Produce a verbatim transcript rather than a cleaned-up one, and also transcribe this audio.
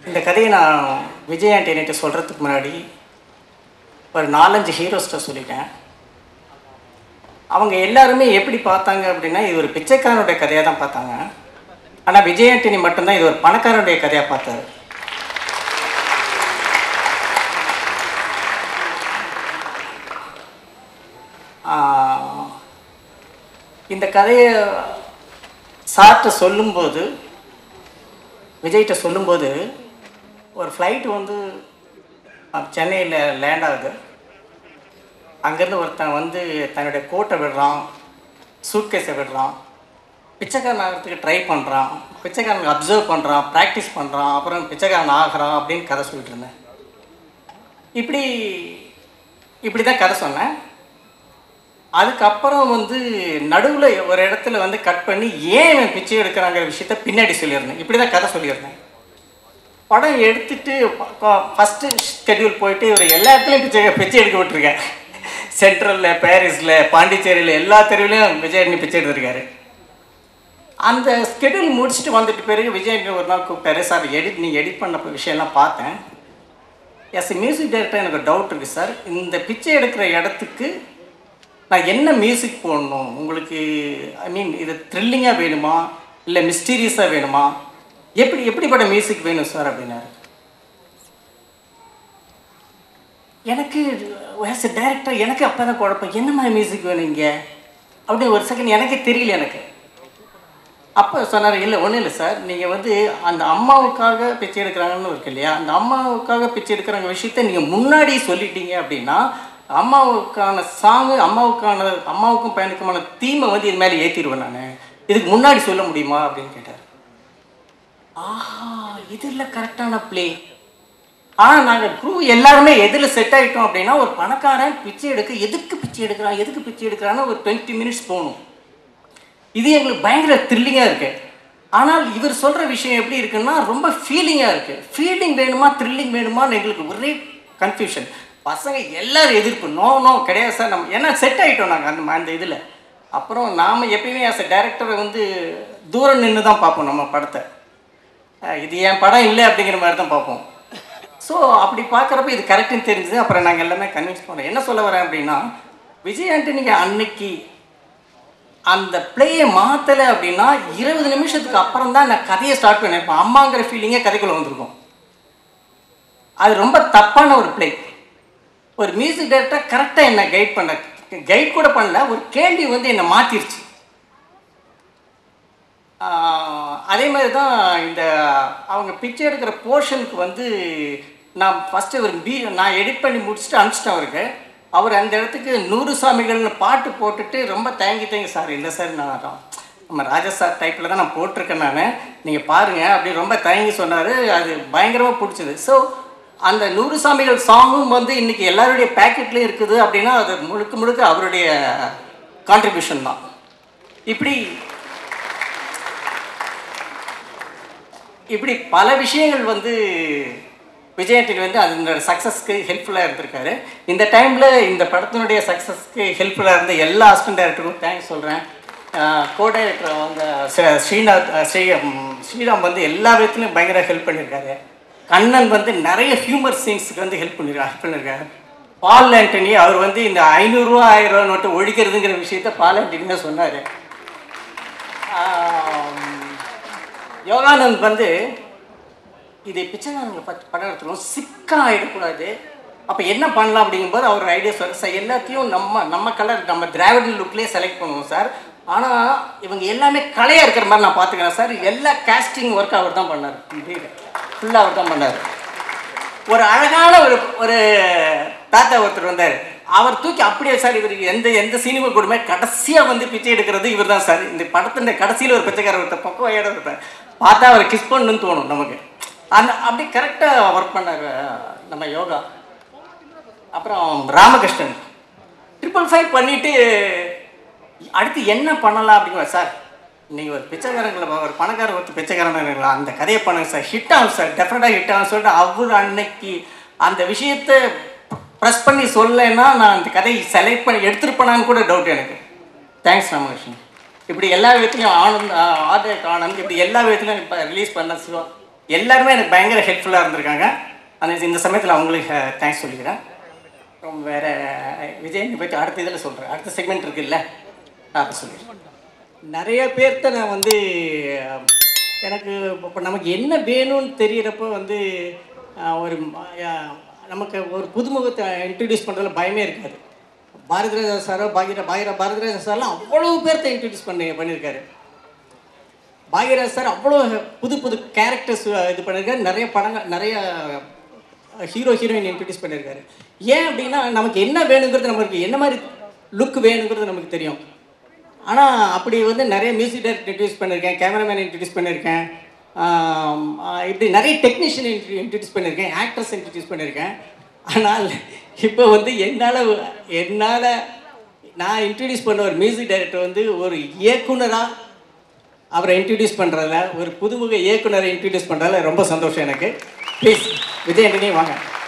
இந்த கதையை நான் விஜய் ஆண்டனிட்ட சொல்கிறதுக்கு முன்னாடி ஒரு நாலஞ்சு ஹீரோஸ்ட்டை சொல்லிட்டேன். அவங்க எல்லாருமே எப்படி பார்த்தாங்க அப்படின்னா இது ஒரு பிச்சைக்காரனுடைய கதையாக தான் பார்த்தாங்க. ஆனால் விஜய் ஆண்டனி மட்டும்தான் இது ஒரு பணக்காரனுடைய கதையாக பார்த்தாரு. இந்த கதையை சார்ட்ட சொல்லும்போது விஜய்கிட்ட சொல்லும்போது ஒரு ஃப்ளைட் வந்து சென்னையில் லேண்ட் ஆகுது. அங்கேருந்து ஒருத்தன் வந்து தன்னுடைய கோட்டை விடுறான், சூட்கேஸை விடுறான், பிச்சைக்காரன் ஆகிறதுக்கு ட்ரை பண்ணுறான், பிச்சைக்காரனுக்கு அப்சர்வ் பண்ணுறான், ப்ராக்டிஸ் பண்ணுறான், அப்புறம் பிச்சைக்காரன் ஆகிறான் அப்படின்னு கதை சொல்லிட்டு இருந்தேன். இப்படி இப்படி தான் கதை சொன்னேன். அதுக்கப்புறம் வந்து நடுவில் ஒரு இடத்துல வந்து கட் பண்ணி ஏன் இவன் பிச்சை எடுக்கிறாங்கிற விஷயத்த பின்னாடி சொல்லியிருந்தேன். இப்படி தான் கதை சொல்லியிருந்தேன். படம் எடுத்துட்டு ஃபஸ்ட்டு ஸ்கெட்யூல் போயிட்டு இவர் எல்லா இடத்துலையும் பிச்சை பிச்சை எடுக்க விட்டுருக்கேன். சென்ட்ரலில், பாரிஸில், பாண்டிச்சேரியில் எல்லா தெருவிலையும் விஜய் ஆண்டனி பிச்சை எடுத்திருக்காரு. அந்த ஸ்கெட்யூல் முடிச்சுட்டு வந்துட்டு பிறகு விஜய் ஆண்டனி ஒரு நாள் கூப்பிட்டாரு, சார் எடிட் நீங்கள் எடிட் பண்ண விஷயம்லாம் பார்த்தேன். எஸ் மியூசிக் டைரக்டர் எனக்கு டவுட் இருக்குது சார், இந்த பிச்சை எடுக்கிற இடத்துக்கு நான் என்ன மியூசிக் போடணும் உங்களுக்கு? ஐ மீன் இது த்ரில்லிங்காக வேணுமா இல்லை மிஸ்டீரியஸாக வேணுமா, எப்படி எப்படிப்பட்ட மியூசிக் வேணும் சார் அப்படின்னாரு. எனக்கு ஆஸ் எ டைரக்டர் எனக்கு அப்போ தான் குழப்பம், என்ன மாதிரி மியூசிக் வேணும் இங்கே அப்படின்னு ஒரு செகண்ட் எனக்கே தெரியல எனக்கு. அப்போ சொன்னார், இல்லை ஒன்றும் இல்லை சார், நீங்கள் வந்து அந்த அம்மாவுக்காக பிச்சை எடுக்கிறாங்கன்னு இருக்கு இல்லையா, அந்த அம்மாவுக்காக பிச்சை எடுக்கிறாங்க விஷயத்த நீங்கள் முன்னாடி சொல்லிட்டீங்க அப்படின்னா அம்மாவுக்கான சாங்கு, அம்மாவுக்கான அம்மாவுக்கும் பையனுக்குமான தீமை வந்து இது மேலே ஏற்றிடுவேன் நான், இதுக்கு முன்னாடி சொல்ல முடியுமா அப்படின்னு கேட்டார். ஆஹா, இது இல்லை கரெக்டான பிளே. ஆனால் நாங்கள் க்ரூ எல்லாருமே எதில் செட் ஆகிட்டோம் அப்படின்னா ஒரு பணக்காரன் பிச்சை எடுக்க எதுக்கு பிச்சை எடுக்கிறான் எதுக்கு பிச்சை எடுக்கிறான்னு ஒரு டுவெண்ட்டி மினிட்ஸ் போகணும். இது எங்களுக்கு பயங்கர த்ரில்லிங்காக இருக்குது. ஆனால் இவர் சொல்கிற விஷயம் எப்படி இருக்குன்னா ரொம்ப ஃபீலிங்காக இருக்குது. ஃபீலிங் வேணுமா த்ரில்லிங் வேணுமான்னு எங்களுக்கு ஒரே கன்ஃபியூஷன். பசங்க எல்லோரும் எதிர்ப்பு, நோ நோ கிடையாது சார், நம்ம ஏன்னா செட் ஆகிட்டோம் நாங்கள் அந்த அந்த இதில். அப்புறம் நாம் எப்பயுமே ஆஸ் எ டைரக்டரை வந்து தூரம் நின்று தான் பார்ப்போம் நம்ம படத்தை. இது என் படம் இல்லை அப்படிங்கிற மாதிரி தான் பார்ப்போம். ஸோ அப்படி பார்க்குறப்ப இது கரெக்டுன்னு தெரிஞ்சுது. அப்புறம் நாங்கள் எல்லாமே கன்வின்ஸ் பண்ணோம். என்ன சொல்ல வரேன் அப்படின்னா விஜய் ஆண்டனிக்கு அன்னைக்கு அந்த பிளேயை மாற்றலை அப்படின்னா இருபது நிமிஷத்துக்கு அப்புறம் தான் நான் கதையை ஸ்டார்ட் பண்ணியிருப்பேன். அம்மாங்கிற ஃபீலிங்கே கதைக்குள்ளே வந்திருக்கும். அது ரொம்ப தப்பான ஒரு பிளே. ஒரு மியூசிக் டைரக்டர் கரெக்டாக என்னை கைட் பண்ண, கைட் கூட பண்ணல, ஒரு கேள்வி வந்து என்னை மாற்றிருச்சு. அதே மாதிரி தான் இந்த அவங்க பிச்சை எடுக்கிற போர்ஷனுக்கு வந்து நான் ஃபஸ்ட்டு ஒரு பீ நான் எடிட் பண்ணி முடிச்சுட்டு அனுப்பிச்சிட்டேன் அவருக்கு. அவர் அந்த இடத்துக்கு நூறு சாமிகள்னு பாட்டு போட்டுட்டு ரொம்ப தேங்கி தேங்கி, சார் இல்லை சார் நான் நம்ம ராஜா சார் டைப்பில் தான் நான் போட்டிருக்கேன் நான், நீங்கள் பாருங்கள் அப்படி ரொம்ப தயங்கி சொன்னார். அது பயங்கரமாக பிடிச்சிது. ஸோ அந்த நூறு சாமிகள் சாங்கும் வந்து இன்றைக்கி எல்லாருடைய பேக்கெட்லேயும் இருக்குது அப்படின்னா அது முழுக்க முழுக்க அவருடைய கான்ட்ரிபியூஷன் தான். இப்படி இப்படி பல விஷயங்கள் வந்து விஜய் ஆண்டனி வந்து அதனோட சக்ஸஸ்க்கு ஹெல்ப்ஃபுல்லாக இருந்திருக்காரு. இந்த டைமில் இந்த படத்தினுடைய சக்ஸஸ்க்கு ஹெல்ப்ஃபுல்லாக இருந்த எல்லா அசிஸ்டன்ட் டைரக்டருக்கும் தேங்க்ஸ் சொல்கிறேன். கோ டைரக்டர் வந்து ஸ்ரீநாத் ஸ்ரீ ஸ்ரீராம் வந்து எல்லா விதத்துலையும் பயங்கர ஹெல்ப் பண்ணியிருக்காரு. கண்ணன் வந்து நிறைய ஹியூமர் சீன்ஸுக்கு வந்து ஹெல்ப் பண்ணியிருக்காரு ஹெல்ப் பண்ணியிருக்காரு பால் ஆண்டனி அவர் வந்து இந்த ஐநூறுரூவா ஆயிரம் ரூபா நோட்டு ஒழிக்கிறதுங்கிற விஷயத்த பால் ஆண்டனி தான் சொன்னார். யோகானந்த் வந்து இது பிச்சைக்காரங்களை பற்றி படம் எடுத்துக்கணும், சிக்காக ஆகிடக்கூடாது, அப்போ என்ன பண்ணலாம் அப்படிங்கும்போது அவர் ஐடியா சொல்கிறார், சார் எல்லாத்தையும் நம்ம நம்ம கலர் நம்ம திராவிடன் லுக்லேயே செலக்ட் பண்ணுவோம் சார், ஆனால் இவங்க எல்லாமே கலையாக இருக்கிற மாதிரி நான் பார்த்துக்கிறேன் சார். எல்லா கேஸ்டிங் ஒர்க் அவர் தான் பண்ணார், ஃபுல்லாக அவர் தான் பண்ணார். ஒரு அழகான ஒரு ஒரு தாத்தா ஒருத்தர் வந்தார், அவர் தூக்கி அப்படியே சார் இவருக்கு எந்த எந்த சினிமா கூடமே கடைசியாக வந்து பிச்சை எடுக்கிறது இவர் தான் சார். இந்த படத்தின் கடைசியில் ஒரு பிச்சைக்காரர் ஒருத்தர் பக்கம் வயட இருப்பார், பார்த்தா அவரை கிஸ் பண்ணணும்னு தோணும் நமக்கு. அந்த அப்படி கரெக்டாக ஒர்க் பண்ணார் நம்ம யோகா. அப்புறம் ராமகிருஷ்ணன் ட்ரிபிள் ஃபைவ் பண்ணிவிட்டு அடுத்து என்ன பண்ணலாம் அப்படிங்கிற, சார் நீங்கள் ஒரு பிச்சைக்காரங்களை ஒரு பணக்கார ஒருத்தர் பிச்சைக்காரங்களா அந்த கதையை பண்ணுங்க சார், ஹிட் ஆகும் சார், டெஃபினட்டாக ஹிட் ஆகும் சொல்லிட்டு அவர் அன்னைக்கு அந்த விஷயத்தை ப்ரெஸ் பண்ணி சொல்லலைன்னா நான் அந்த கதையை செலக்ட் பண்ணி எடுத்துருப்பேனான்னு கூட டவுட் எனக்கு. தேங்க்ஸ் ராமகிருஷ்ணன். இப்படி எல்லா விதத்துலையும் ஆனந்த் ஆர்ட் ஆனந்த் இப்படி எல்லா விதத்துலையும் இப்போ ரிலீஸ் பண்ண சிவா எல்லாருமே எனக்கு பயங்கர ஹெல்ப்ஃபுல்லாக இருந்திருக்காங்க. அந்த இந்த சமயத்தில் அவங்களுக்கு தேங்க்ஸ் சொல்லிக்கிறேன். அப்புறம் வேறு விஜய் நீ போய்ட்டு அடுத்த இதில் சொல்கிறேன், அடுத்த செக்மெண்ட் இருக்குல்ல நான் அதை சொல்லிடுறேன். நிறைய பேர்த்த நான் வந்து எனக்கு இப்போ நமக்கு என்ன வேணும்னு தெரிகிறப்போ வந்து ஒரு நமக்கு ஒரு புதுமுகத்தை இன்ட்ரடியூஸ் பண்ணுறதுல பயமே இருக்காது. பாரதிராஜா சாரோ பாகிர பாகிர பாரதிராஜா சார்லாம் அவ்வளோ பேர்த்த இன்ட்ரடியூஸ் பண்ணி பண்ணியிருக்காரு. பாகியராஜ் சார் அவ்வளோ புது புது கேரக்டர்ஸ் இது பண்ணியிருக்காரு. நிறைய படங்கள் நிறைய ஹீரோ ஹீரோயின் இன்ட்ரடியூஸ் பண்ணியிருக்காரு. ஏன் அப்படின்னா நமக்கு என்ன வேணுங்கிறது, நமக்கு என்ன மாதிரி லுக் வேணுங்கிறது நமக்கு தெரியும். ஆனால் அப்படி வந்து நிறைய மியூசிக் டைரக்டர் இன்ட்ரடியூஸ் பண்ணியிருக்கேன், கேமராமேன் இன்ட்ரடியூஸ் பண்ணியிருக்கேன், இப்படி நிறைய டெக்னீஷியன் இன்ட்ரடியூஸ் பண்ணியிருக்கேன், ஆக்டர்ஸ் இன்ட்ரடியூஸ் பண்ணியிருக்கேன். ஆனால் இப்போ வந்து என்னால் என்னால் நான் இன்ட்ரடியூஸ் பண்ண ஒரு மியூசிக் டைரக்டர் வந்து ஒரு இயக்குனராக அவரை இன்ட்ரடியூஸ் பண்ணுறதுல, ஒரு புதுமுக இயக்குனரை இன்ட்ரடியூஸ் பண்ணுறதுல ரொம்ப சந்தோஷம் எனக்கு. ப்ளீஸ் விஜய் ஆண்டனி வாங்க.